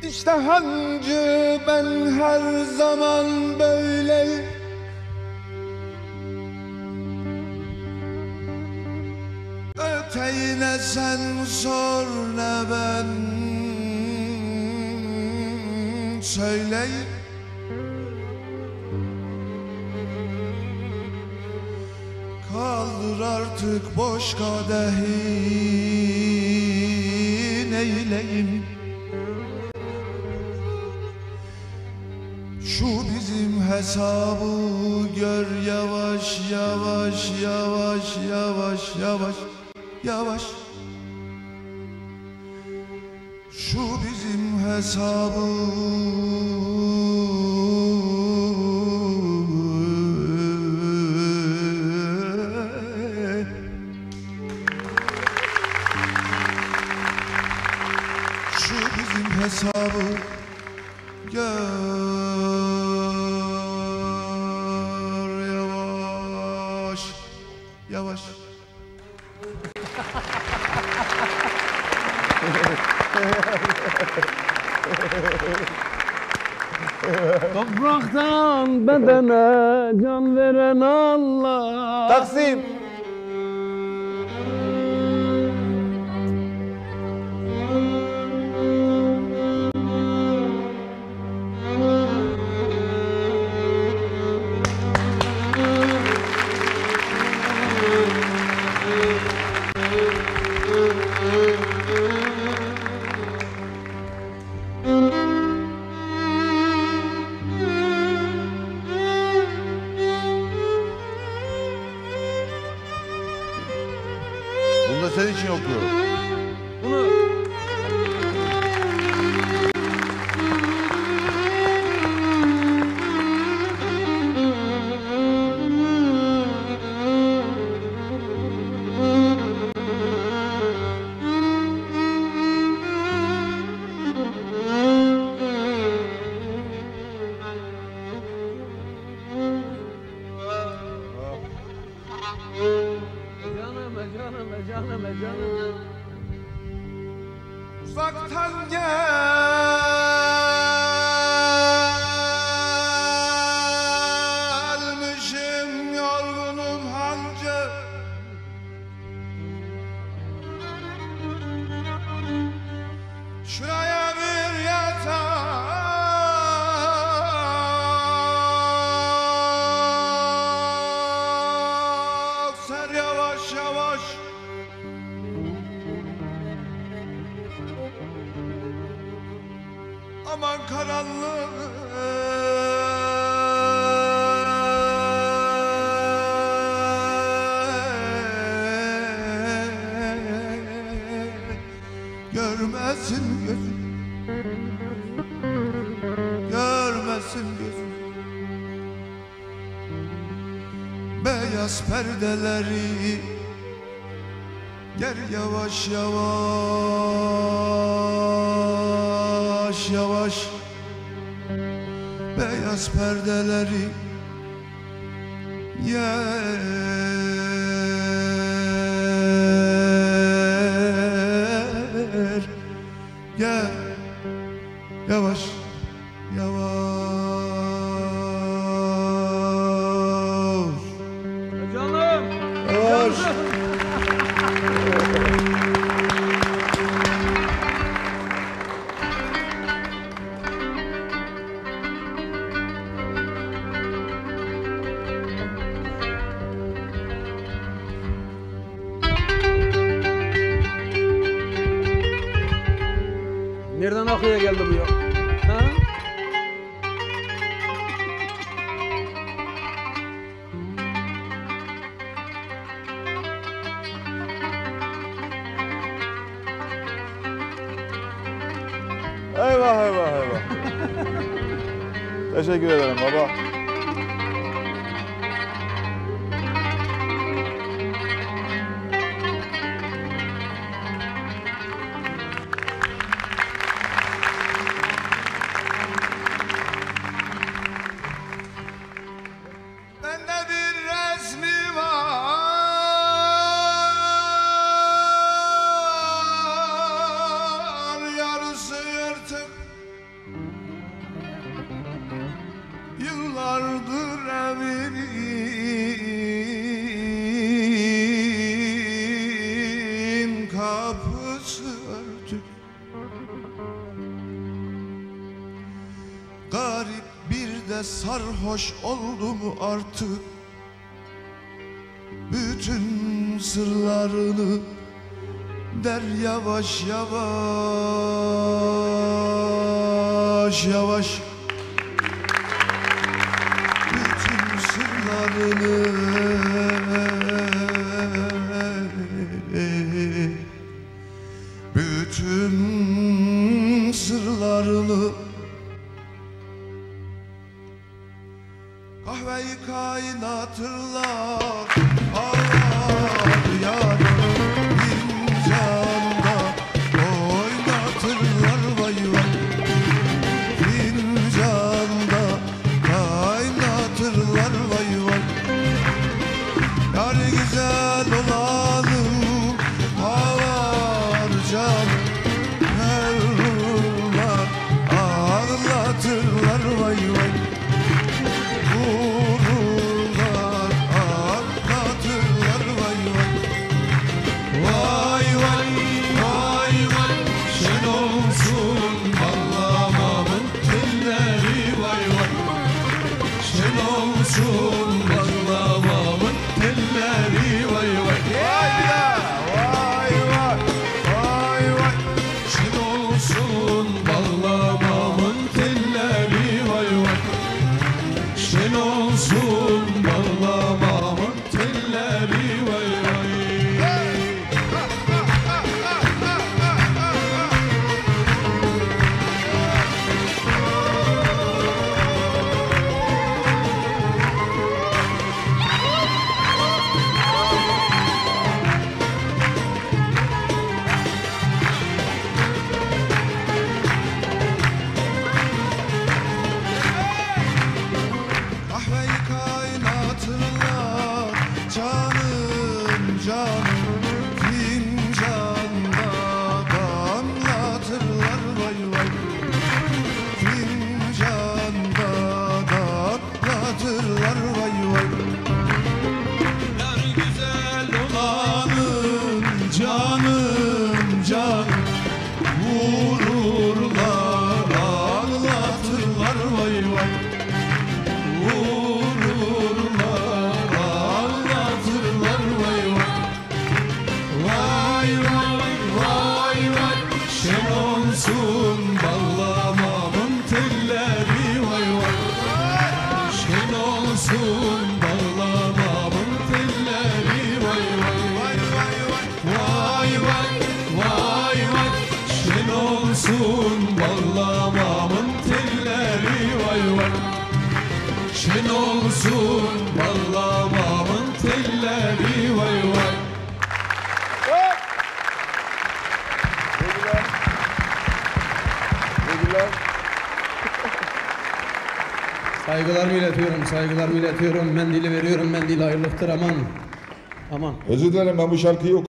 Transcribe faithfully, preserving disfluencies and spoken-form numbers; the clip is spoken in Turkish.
İşte hancı ben her zaman böyleyim. Öteyine sen sor ne ben söyleyeyim. Kaldır artık boş kadehi neyleyim. Şu bizim hesabı gör yavaş yavaş yavaş yavaş yavaş yavaş. Şu bizim hesabı Şu bizim hesabı gör yavaş yavaş. Topraktan bedene can veren Allah. Taksim. Bunu da senin için okuyorum. Bunu canım, canım, canım. Uzaktan gelmişim yorgunum hancı. Şuraya bir yatak ser yavaş yavaş. Aman karanlık görmesin gözüm, görmesin gözüm. Beyaz perdeleri ger yavaş yavaş yavaş. Beyaz perdeleri yer gel yavaş yavaş. Canım. Yavaş. Nereden akıya geldi bu ya? Ha? Eyvah eyvah eyvah. Teşekkür ederim baba. Bende bir resmi var, yarısı yırtık, de sarhoş oldum artık. Bütün sırlarını der yavaş yavaş yavaş. Bütün sırlarını Bütün sırlarını kahveyi kaynatırlar, ağlar yar fincanda oynatırlar vay vay. Fincanda kaynatırlar vay vay. Yar güzel olanım ağlar can, yavrular ağlatırlar vay vay. Vururlar, ağlatırlar vay vay. Vay vay, vay vay, şen olsun ballamamın telleri vay vay. Şen olsun ballamamın telleri vay vay. Vay bir daha, vay vay, vay vay. Şen olsun ballamamın telleri vay vay. Şen olsun ballamamın telleri vay vay. Kahveyi kaynatırlar canım canım, fincanda damlatırlar vay vay. Fincanda damlatırlar vay vay. Yar güzel olanın canım canım, vururlar ağlatırlar vay vay. Vururlar, ağlatırlar vay vay. Vay vay, vay vay, şen olsun ballamamın telleri vay vay. Şen olsun ballamamın telleri vay vay. Vay vay, vay vay, şen olsun ballamamın telleri vay vay. Şen olsun ballamamın telleri vay vay. Sevgiler. Sevgiler. Saygılarımı iletiyorum, saygılarımı iletiyorum. Mendili veriyorum, mendil hayırlıktır, aman. Aman. Özür dilerim, ben bu şarkıyı